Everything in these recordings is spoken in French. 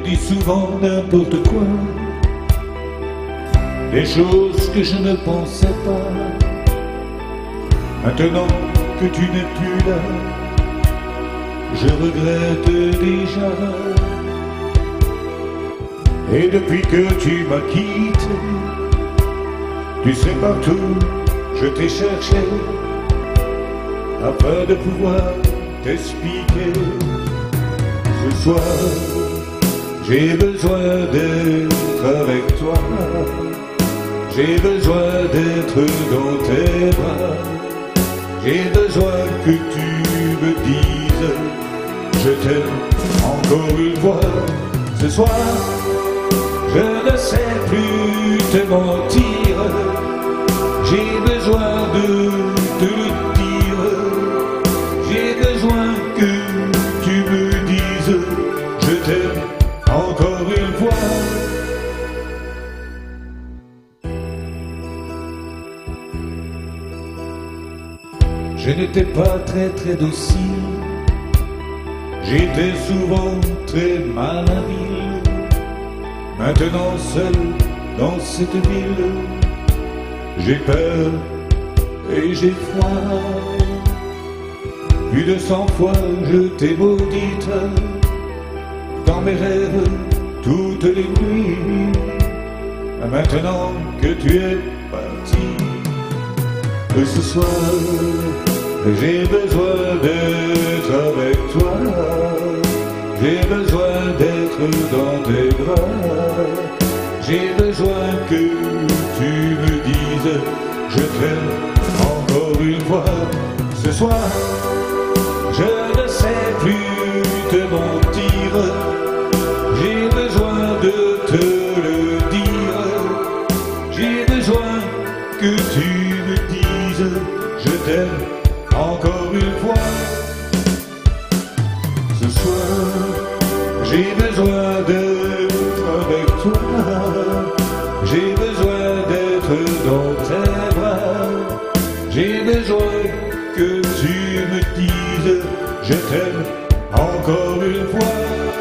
dis souvent n'importe quoi, des choses que je ne pensais pas. Maintenant que tu n'es plus là, je regrette déjà. Et depuis que tu m'as quitté, tu sais partout, je t'ai cherché afin de pouvoir t'expliquer. Ce soir, j'ai besoin d'être avec toi, j'ai besoin d'être dans tes bras, j'ai besoin que tu me dises je t'aime encore une fois. Ce soir, je ne sais plus te mentir, j'ai besoin de te le dire, j'ai besoin que tu me dises je t'aime encore une fois. Je n'étais pas très docile, j'étais souvent très malhabile. Maintenant seul dans cette ville, j'ai peur et j'ai froid. Plus de 100 fois je t'ai maudite dans mes rêves toutes les nuits. Maintenant que tu es parti, ce soir j'ai besoin d'être avec toi, j'ai besoin d'être dans tes bras, j'ai besoin que tu me dises je t'aime encore une fois. Ce soir, je ne sais plus te mentir, j'ai besoin de te le dire, j'ai besoin que tu me dises je t'aime encore une fois. Ce soir, j'ai besoin d'être avec toi, j'ai besoin d'être dans tes bras, j'ai besoin que tu me dises je t'aime encore une fois.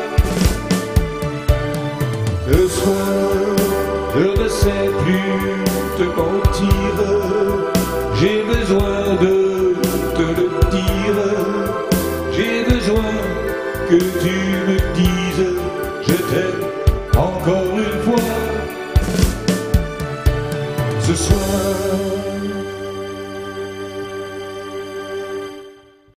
Ce soir, je ne sais plus te mentir, j'ai besoin de te le dire, j'ai besoin que tu me dises je t'aime encore une fois. Ce soir,